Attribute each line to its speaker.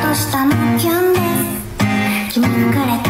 Speaker 1: 下のキュンです。君がくれた